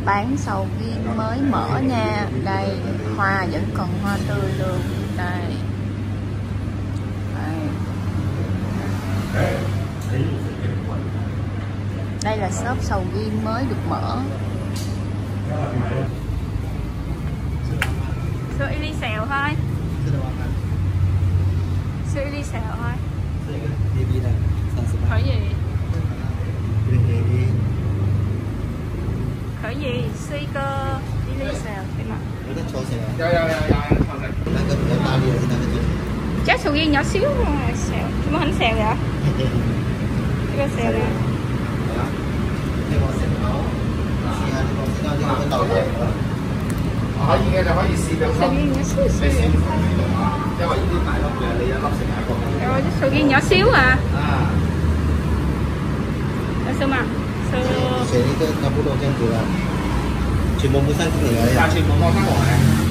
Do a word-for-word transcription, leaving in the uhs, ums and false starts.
bán sầu riêng mới mở nha. Đây, hoa vẫn còn hoa tươi luôn. Đây. Đây. Đây là shop sầu riêng mới được mở. Sữa y ly xèo thôi. Sữa y ly xèo thôi. Khởi gì? Khởi gì? Suy cơ y ly xèo. Chắc sầu riêng nhỏ xíu mà xèo. Chúng nó hành xèo vậy? Chúng nó xèo vậy? 可以嘅，就可以試兩粒。你試唔同味道啊？因為呢啲大粒嘅，你一粒食埋一個。 Rồi, sầu riêng nhỏ xíu à? À. Sơ mà. Sơ. Sẽ cái cà bút đồ kem của là全部冇生鮮嚟嘅。 但全部放生來嘅。